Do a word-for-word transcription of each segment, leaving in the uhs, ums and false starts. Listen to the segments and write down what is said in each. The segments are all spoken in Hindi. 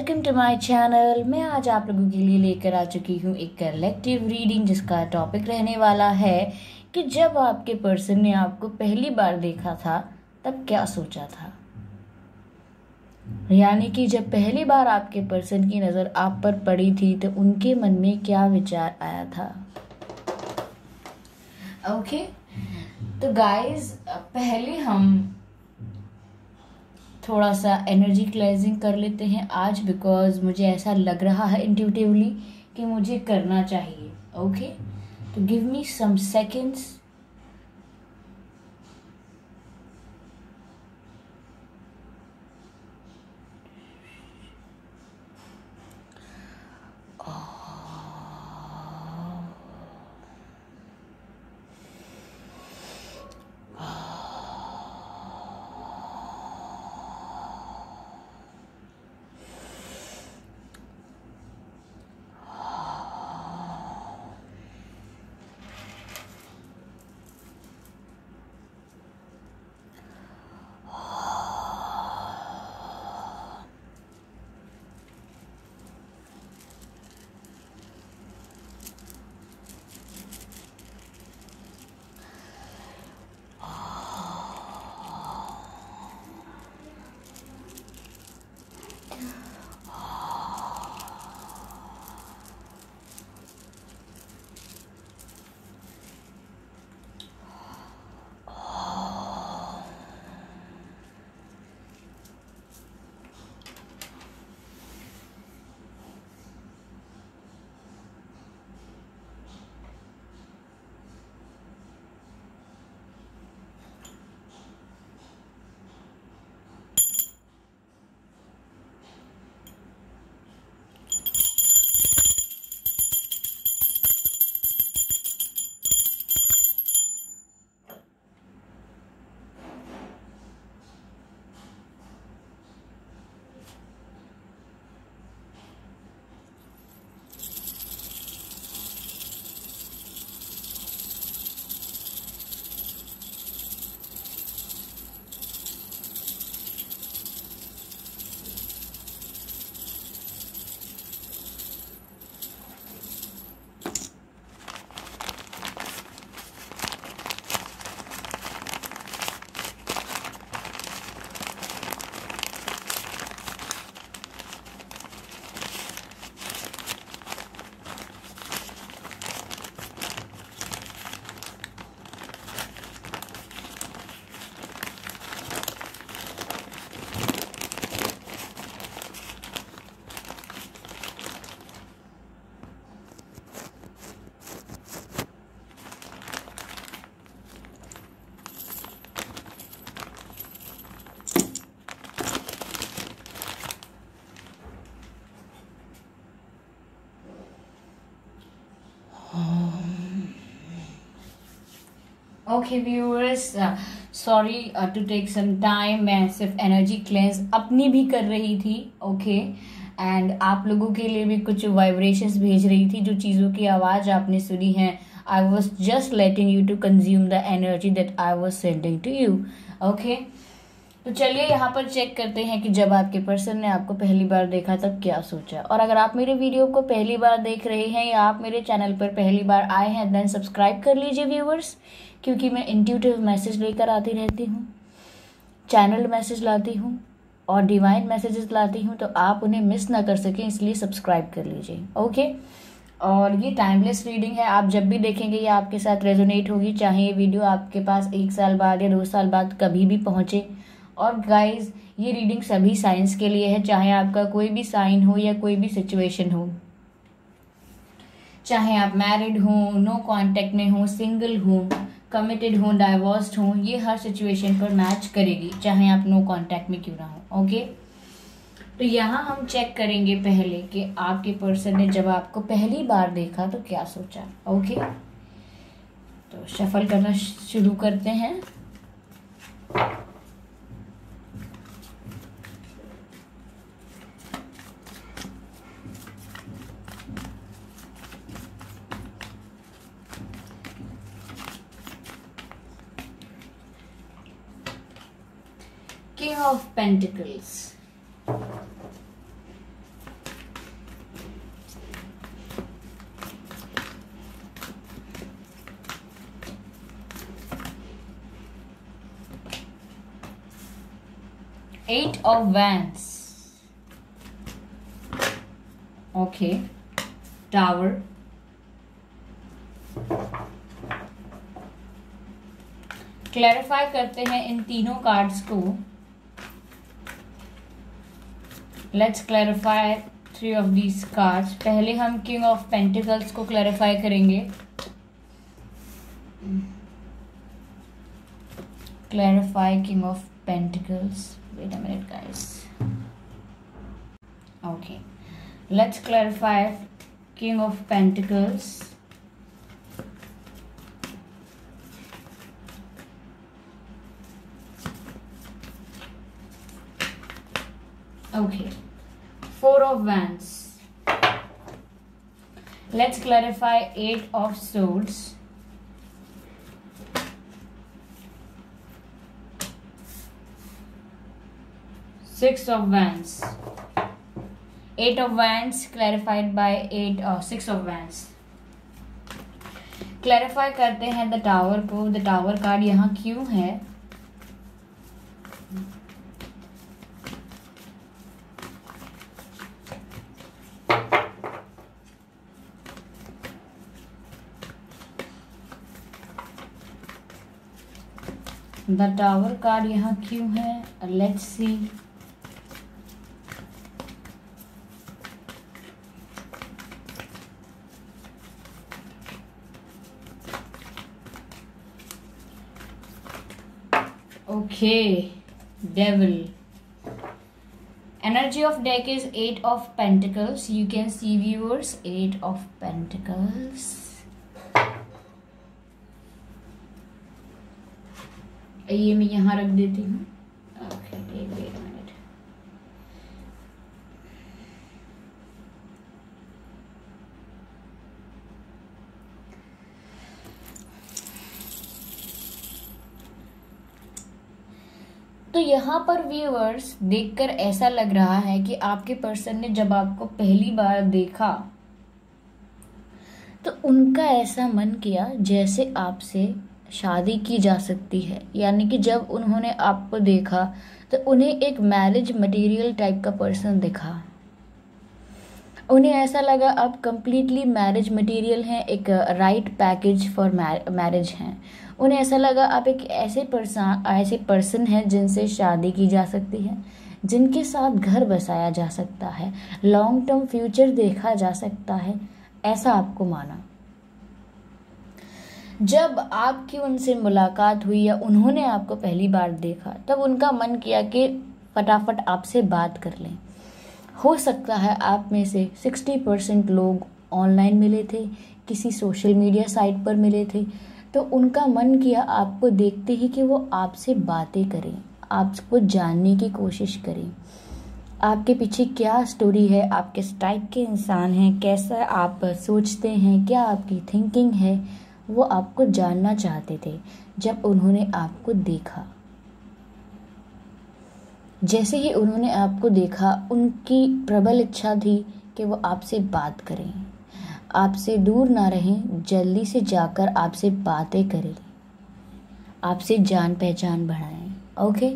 Welcome to my channel. मैं आज आप लोगों के लिए लेकर आ चुकी हूँ एक कलेक्टिव रीडिंग जिसका टॉपिक रहने वाला है कि जब आपके पर्सन ने आपको पहली बार देखा था तब क्या सोचा था। यानी कि जब पहली बार आपके पर्सन की नज़र आप पर पड़ी थी तो उनके मन में क्या विचार आया था। Okay okay? तो गाइस पहले हम थोड़ा सा एनर्जी क्लेंजिंग कर लेते हैं आज, बिकॉज मुझे ऐसा लग रहा है इंट्यूटिवली कि मुझे करना चाहिए। ओके, तो give me some seconds. Okay viewers, sorry to take some time. मैं सिर्फ एनर्जी क्लेंस अपनी भी कर रही थी। Okay okay? एंड आप लोगों के लिए भी कुछ वाइब्रेशंस भेज रही थी। जो चीज़ों की आवाज़ आपने सुनी है, I was just letting you to consume the energy that I was sending to you. Okay, तो चलिए यहाँ पर चेक करते हैं कि जब आपके पर्सन ने आपको पहली बार देखा तब क्या सोचा। और अगर आप मेरे वीडियो को पहली बार देख रहे हैं या आप मेरे चैनल पर पहली बार आए हैं देन सब्सक्राइब कर लीजिए व्यूअर्स, क्योंकि मैं इंट्यूटिव मैसेज लेकर आती रहती हूँ, चैनल मैसेज लाती हूँ और डिवाइन मैसेजेस लाती हूँ, तो आप उन्हें मिस ना कर सकें, इसलिए सब्सक्राइब कर लीजिए। ओके, और ये टाइमलेस रीडिंग है। आप जब भी देखेंगे ये आपके साथ रेजोनेट होगी, चाहे ये वीडियो आपके पास एक साल बाद या दो साल बाद कभी भी पहुँचे। और गाइज ये रीडिंग सभी साइंस के लिए है, चाहे आपका कोई भी साइन हो या कोई भी सिचुएशन हो, चाहे आप मैरिड हो, नो कांटेक्ट में हो, सिंगल हो, कमिटेड हो, डाइवोर्स्ड हो, ये हर सिचुएशन पर मैच करेगी, चाहे आप नो कांटेक्ट में क्यों ना हो। ओके, तो यहाँ हम चेक करेंगे पहले कि आपके पर्सन ने जब आपको पहली बार देखा तो क्या सोचा। ओके, तो शफल करना शुरू करते हैं। King of Pentacles, Eight of Wands. Okay. Tower. Clarify करते हैं इन तीनों कार्ड्स को. Let's clarify three of these cards. पहले हम किंग ऑफ पेंटिकल्स को क्लैरिफाई करेंगे. Clarify king of pentacles. Wait a minute guys. Okay, let's clarify king of pentacles. Okay, four of wands. Let's clarify eight of swords. Six of wands. Eight of wands clarified by eight or six of wands. Clarify करते हैं द टावर को. द टावर कार्ड यहाँ क्यों है? द टावर कार्ड यहाँ क्यों है? Let's see. Okay, devil. Energy of deck is eight of pentacles. You can see viewers, eight of pentacles. ये मैं यहाँ रख देती हूँ. Okay, wait, wait a minute. तो यहाँ पर व्यूअर्स देखकर ऐसा लग रहा है कि आपके पर्सन ने जब आपको पहली बार देखा तो उनका ऐसा मन किया जैसे आपसे शादी की जा सकती है. यानी कि जब उन्होंने आपको देखा तो उन्हें एक मैरिज मटेरियल टाइप का पर्सन दिखा. उन्हें ऐसा लगा आप कंप्लीटली मैरिज मटेरियल हैं, एक राइट पैकेज फॉर मैरिज हैं. उन्हें ऐसा लगा आप एक ऐसे पर्सन ऐसे पर्सन हैं जिनसे शादी की जा सकती है, जिनके साथ घर बसाया जा सकता है, लॉन्ग टर्म फ्यूचर देखा जा सकता है. ऐसा आपको माना. जब आपकी उनसे मुलाकात हुई या उन्होंने आपको पहली बार देखा तब उनका मन किया कि फटाफट आपसे बात कर लें. हो सकता है आप में से साठ परसेंट लोग ऑनलाइन मिले थे, किसी सोशल मीडिया साइट पर मिले थे. तो उनका मन किया आपको देखते ही कि वो आपसे बातें करें, आपको जानने की कोशिश करें. आपके पीछे क्या स्टोरी है, आप किस टाइप के इंसान हैं, कैसा आप सोचते हैं, क्या आपकी थिंकिंग है, वो आपको जानना चाहते थे. जब उन्होंने आपको देखा, जैसे ही उन्होंने आपको देखा, उनकी प्रबल इच्छा थी कि वो आपसे बात करें, आपसे दूर ना रहें, जल्दी से जाकर आपसे बातें करें, आपसे जान पहचान बढ़ाएं. ओके,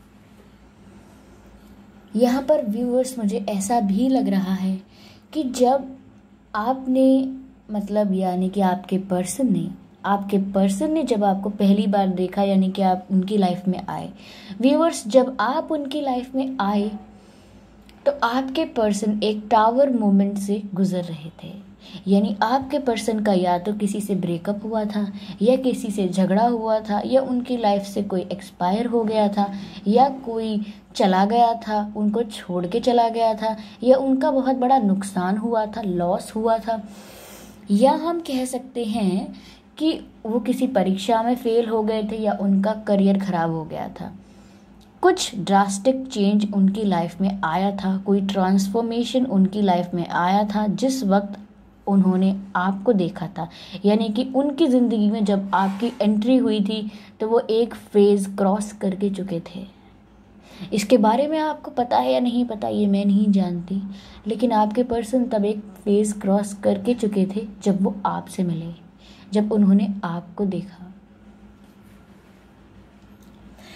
यहाँ पर व्यूअर्स मुझे ऐसा भी लग रहा है कि जब आपने मतलब यानी कि आपके पर्सन ने आपके पर्सन ने जब आपको पहली बार देखा, यानी कि आप उनकी लाइफ में आए. व्यूअर्स, जब आप उनकी लाइफ में आए तो आपके पर्सन एक टावर मोमेंट से गुजर रहे थे. यानी आपके पर्सन का या तो किसी से ब्रेकअप हुआ था, या किसी से झगड़ा हुआ था, या उनकी लाइफ से कोई एक्सपायर हो गया था, या कोई चला गया था, उनको छोड़ के चला गया था, या उनका बहुत बड़ा नुकसान हुआ था, लॉस हुआ था, या हम कह सकते हैं कि वो किसी परीक्षा में फेल हो गए थे, या उनका करियर खराब हो गया था. कुछ ड्रास्टिक चेंज उनकी लाइफ में आया था, कोई ट्रांसफॉर्मेशन उनकी लाइफ में आया था जिस वक्त उन्होंने आपको देखा था. यानी कि उनकी ज़िंदगी में जब आपकी एंट्री हुई थी तो वो एक फेज़ क्रॉस करके चुके थे. इसके बारे में आपको पता है या नहीं पता ये मैं नहीं जानती, लेकिन आपके पर्सन तब एक फेज़ क्रॉस करके चुके थे जब वो आपसे मिले, जब उन्होंने आपको देखा.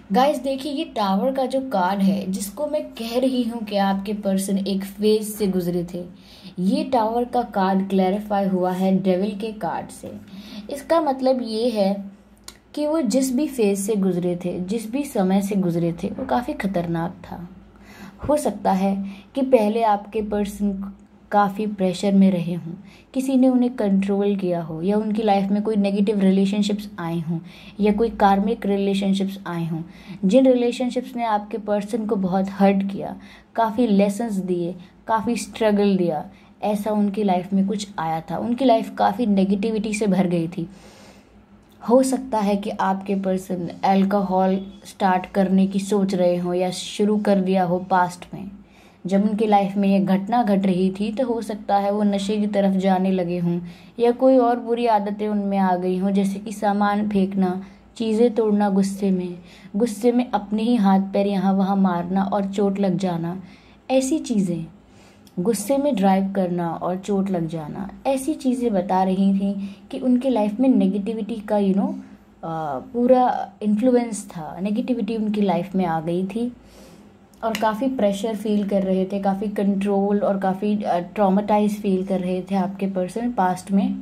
गाइस देखिए, ये टावर का जो कार्ड है, जिसको मैं कह रही हूँ कि आपके पर्सन एक फेज से गुजरे थे, ये टावर का कार्ड क्लैरिफाई हुआ है डेविल के कार्ड से। इसका मतलब ये है कि वो जिस भी फेज से गुजरे थे, जिस भी समय से गुजरे थे, वो काफ़ी खतरनाक था। हो सकता है कि पहले आपके पर्सन काफ़ी प्रेशर में रहे हों, किसी ने उन्हें कंट्रोल किया हो, या उनकी लाइफ में कोई नेगेटिव रिलेशनशिप्स आए हों, या कोई कार्मिक रिलेशनशिप्स आए हों, जिन रिलेशनशिप्स ने आपके पर्सन को बहुत हर्ट किया, काफ़ी लेसन्स दिए, काफ़ी स्ट्रगल दिया। ऐसा उनकी लाइफ में कुछ आया था, उनकी लाइफ काफ़ी नेगेटिविटी से भर गई थी। हो सकता है कि आपके पर्सन अल्कोहल स्टार्ट करने की सोच रहे हो, या शुरू कर दिया हो पास्ट में। जब उनकी लाइफ में ये घटना घट रही थी तो हो सकता है वो नशे की तरफ जाने लगे हों, या कोई और बुरी आदतें उनमें आ गई हों, जैसे कि सामान फेंकना, चीज़ें तोड़ना, गुस्से में गुस्से में अपने ही हाथ पैर यहाँ वहाँ मारना और चोट लग जाना। ऐसी चीज़ें, गुस्से में ड्राइव करना और चोट लग जाना, ऐसी चीज़ें बता रही थी कि उनके लाइफ में नेगेटिविटी का यू नो पूरा इन्फ्लुएंस था। नेगेटिविटी उनकी लाइफ में आ गई थी और काफ़ी प्रेशर फील कर रहे थे, काफ़ी कंट्रोल और काफ़ी ट्रॉमेटाइज फील कर रहे थे आपके पर्सन पास्ट में।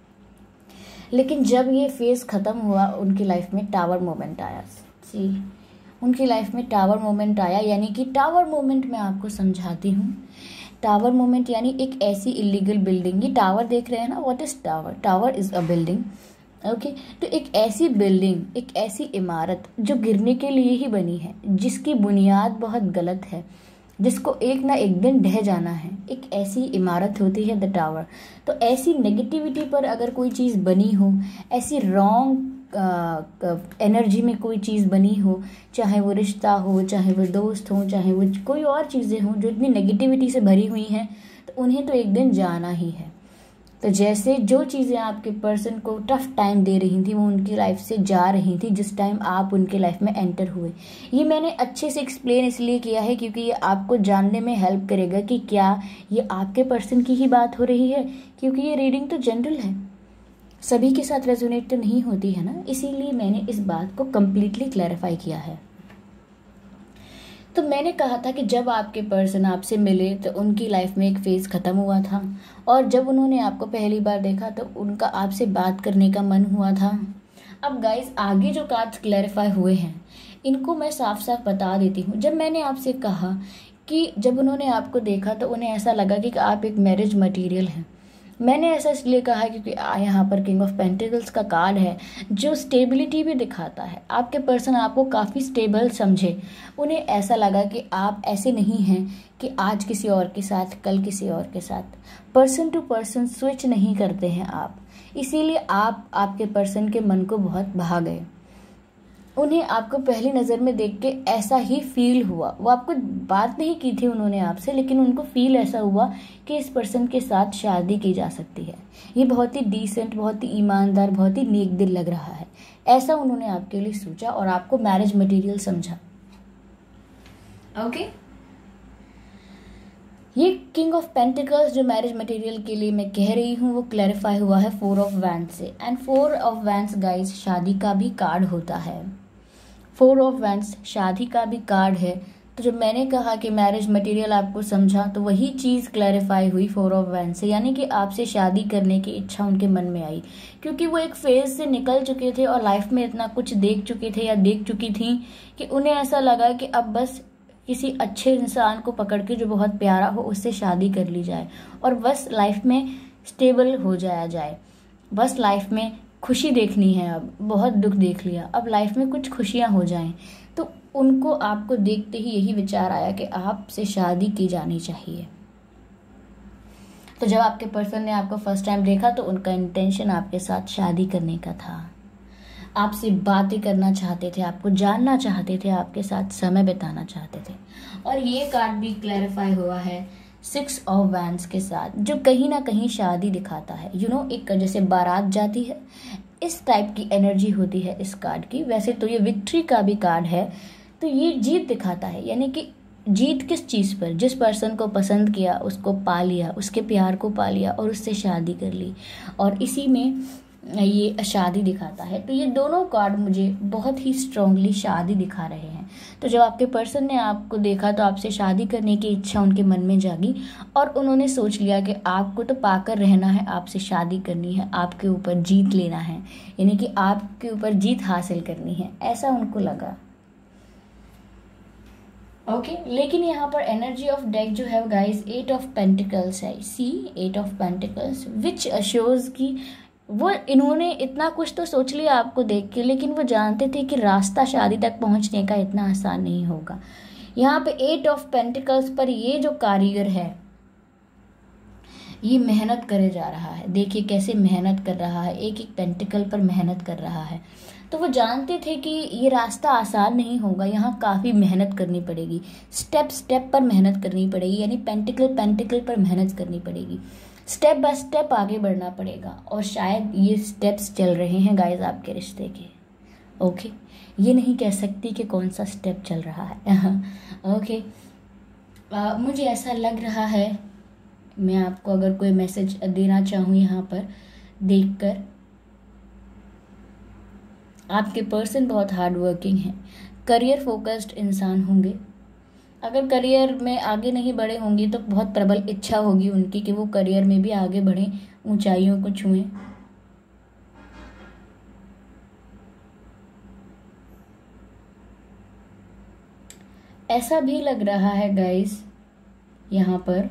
लेकिन जब ये फेज़ ख़त्म हुआ, उनकी लाइफ में टावर मोमेंट आया। सी उनकी लाइफ में टावर मोमेंट आया, यानी कि टावर मोमेंट मैं आपको समझाती हूँ। टावर मोमेंट यानी एक ऐसी इलीगल बिल्डिंग, ये टावर देख रहे हैं ना, what is tower? Tower is a building, okay okay, तो एक ऐसी बिल्डिंग, एक ऐसी इमारत जो गिरने के लिए ही बनी है, जिसकी बुनियाद बहुत गलत है, जिसको एक ना एक दिन ढह जाना है, एक ऐसी इमारत होती है द टावर। तो ऐसी नेगेटिविटी पर अगर कोई चीज़ बनी हो, ऐसी रॉन्ग एनर्जी में कोई चीज़ बनी हो, चाहे वो रिश्ता हो, चाहे वो दोस्त हो, चाहे वो कोई और चीज़ें हों जो इतनी नेगेटिविटी से भरी हुई हैं, तो उन्हें तो एक दिन जाना ही है। तो जैसे जो चीज़ें आपके पर्सन को टफ टाइम दे रही थी, वो उनकी लाइफ से जा रही थी जिस टाइम आप उनके लाइफ में एंटर हुए। ये मैंने अच्छे से एक्सप्लेन इसलिए किया है क्योंकि ये आपको जानने में हेल्प करेगा कि क्या ये आपके पर्सन की ही बात हो रही है, क्योंकि ये रीडिंग तो जनरल है, सभी के साथ रेजोनेट तो नहीं होती है ना। इसीलिए मैंने इस बात को कम्प्लीटली क्लैरिफाई किया है। तो मैंने कहा था कि जब आपके पर्सन आपसे मिले तो उनकी लाइफ में एक फेज़ ख़त्म हुआ था, और जब उन्होंने आपको पहली बार देखा तो उनका आपसे बात करने का मन हुआ था। अब गाइस, आगे जो कार्ड्स क्लैरिफाई हुए हैं, इनको मैं साफ साफ बता देती हूँ। जब मैंने आपसे कहा कि जब उन्होंने आपको देखा तो उन्हें ऐसा लगा कि आप एक मैरिज मटीरियल हैं, मैंने ऐसा इसलिए कहा है क्योंकि यहाँ पर किंग ऑफ पेंटिकल्स का कार्ड है जो स्टेबिलिटी भी दिखाता है। आपके पर्सन आपको काफ़ी स्टेबल समझे, उन्हें ऐसा लगा कि आप ऐसे नहीं हैं कि आज किसी और के साथ, कल किसी और के साथ, पर्सन टू पर्सन स्विच नहीं करते हैं आप। इसीलिए आप आपके पर्सन के मन को बहुत भा गए। उन्हें आपको पहली नज़र में देख के ऐसा ही फील हुआ। वो आपको बात नहीं की थी उन्होंने आपसे, लेकिन उनको फील ऐसा हुआ कि इस पर्सन के साथ शादी की जा सकती है। ये बहुत ही डिसेंट, बहुत ही ईमानदार, बहुत ही नेक दिल लग रहा है, ऐसा उन्होंने आपके लिए सोचा और आपको मैरिज मटेरियल समझा। ओके, ये किंग ऑफ पेंटिकल्स जो मैरिज मटेरियल के लिए मैं कह रही हूँ, वो क्लैरिफाई हुआ है फोर ऑफ वैंड्स से। And four of wands guys शादी का भी कार्ड होता है। फोर ऑफ वैंड्स शादी का भी कार्ड है। तो जब मैंने कहा कि मैरिज मटेरियल आपको समझा, तो वही चीज़ क्लैरिफाई हुई फोर ऑफ वैंड्स से, यानी कि आपसे शादी करने की इच्छा उनके मन में आई, क्योंकि वो एक फेज से निकल चुके थे और लाइफ में इतना कुछ देख चुके थे या देख चुकी थी कि उन्हें ऐसा लगा कि अब बस किसी अच्छे इंसान को पकड़ के जो बहुत प्यारा हो उससे शादी कर ली जाए और बस लाइफ में स्टेबल हो जाया जाए। बस लाइफ में खुशी देखनी है, अब बहुत दुख देख लिया, अब लाइफ में कुछ खुशियां हो जाएं। तो उनको आपको देखते ही यही विचार आया कि आपसे शादी की जानी चाहिए। तो जब आपके पर्सन ने आपको फर्स्ट टाइम देखा तो उनका इंटेंशन आपके साथ शादी करने का था, आपसे बातें करना चाहते थे, आपको जानना चाहते थे, आपके साथ समय बिताना चाहते थे। और ये कार्ड भी क्लैरिफाई हुआ है सिक्स ऑफ वैंड्स के साथ, जो कहीं ना कहीं शादी दिखाता है। यू you नो know, एक जैसे बारात जाती है, इस टाइप की एनर्जी होती है इस कार्ड की। वैसे तो ये विक्ट्री का भी कार्ड है, तो ये जीत दिखाता है, यानी कि जीत किस चीज़ पर? जिस पर्सन को पसंद किया, उसको पा लिया, उसके प्यार को पा लिया और उससे शादी कर ली। और इसी में ये शादी दिखाता है। तो ये दोनों कार्ड मुझे बहुत ही स्ट्रांगली शादी दिखा रहे हैं। तो जब आपके पर्सन ने आपको देखा तो आपसे शादी करने की इच्छा उनके मन में जागी और उन्होंने सोच लिया कि आपको तो पाकर रहना है, आपसे शादी करनी है, आपके ऊपर जीत लेना है, यानी कि आपके ऊपर जीत हासिल करनी है, ऐसा उनको लगा। ओके okay, लेकिन यहाँ पर एनर्जी ऑफ डेक जो है गाइस एट ऑफ पेंटिकल्स है। See eight of pentacles which assures की वो इन्होंने इतना कुछ तो सोच लिया आपको देख के, लेकिन वो जानते थे कि रास्ता शादी तक पहुँचने का इतना आसान नहीं होगा। यहाँ पे एट ऑफ पेंटिकल्स पर ये जो कारीगर है ये मेहनत करे जा रहा है। देखिए कैसे मेहनत कर रहा है, एक एक पेंटिकल पर मेहनत कर रहा है। तो वो जानते थे कि ये रास्ता आसान नहीं होगा, यहाँ काफ़ी मेहनत करनी पड़ेगी, स्टेप स्टेप पर मेहनत करनी पड़ेगी, यानी पेंटिकल पेंटिकल पर मेहनत करनी पड़ेगी, स्टेप बाय स्टेप आगे बढ़ना पड़ेगा। और शायद ये स्टेप्स चल रहे हैं गाइस आपके रिश्ते के। ओके ये नहीं कह सकती कि कौन सा स्टेप चल रहा है। ओके आ, मुझे ऐसा लग रहा है, मैं आपको अगर कोई मैसेज देना चाहूँ यहाँ पर देखकर, आपके पर्सन बहुत हार्ड वर्किंग है, करियर फोकस्ड इंसान होंगे। अगर करियर में आगे नहीं बढ़े होंगे तो बहुत प्रबल इच्छा होगी उनकी कि वो करियर में भी आगे बढ़ें, ऊंचाइयों को छुएं। ऐसा भी लग रहा है गाइस यहाँ पर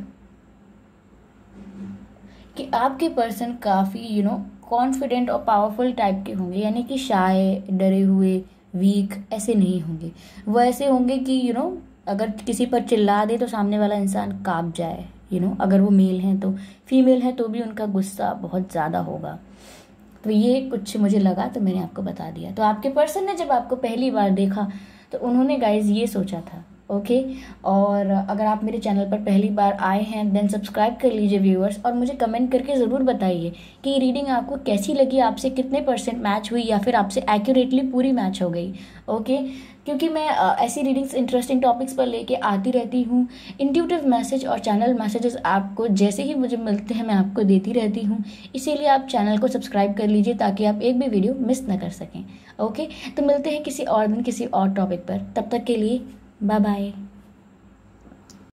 कि आपके पर्सन काफ़ी यू नो कॉन्फिडेंट और पावरफुल टाइप के होंगे, यानी कि शाय, डरे हुए, वीक ऐसे नहीं होंगे। वो ऐसे होंगे कि यू नो अगर किसी पर चिल्ला दे तो सामने वाला इंसान कांप जाए। यू नो अगर वो मेल हैं तो, फीमेल है तो भी उनका गुस्सा बहुत ज़्यादा होगा। तो ये कुछ मुझे लगा तो मैंने आपको बता दिया। तो आपके पर्सन ने जब आपको पहली बार देखा तो उन्होंने गाइज ये सोचा था। Okay okay? और अगर आप मेरे चैनल पर पहली बार आए हैं देन सब्सक्राइब कर लीजिए व्यूअर्स, और मुझे कमेंट करके ज़रूर बताइए कि ये रीडिंग आपको कैसी लगी, आपसे कितने परसेंट मैच हुई या फिर आपसे एक्यूरेटली पूरी मैच हो गई। Okay okay? क्योंकि मैं ऐसी रीडिंग्स इंटरेस्टिंग टॉपिक्स पर लेके आती रहती हूँ। इंट्यूटिव मैसेज और चैनल मैसेजेस आपको जैसे ही मुझे मिलते हैं मैं आपको देती रहती हूँ, इसीलिए आप चैनल को सब्सक्राइब कर लीजिए ताकि आप एक भी वीडियो मिस ना कर सकें। ओके तो मिलते हैं किसी और दिन किसी और टॉपिक पर, तब तक के लिए बाय बाय।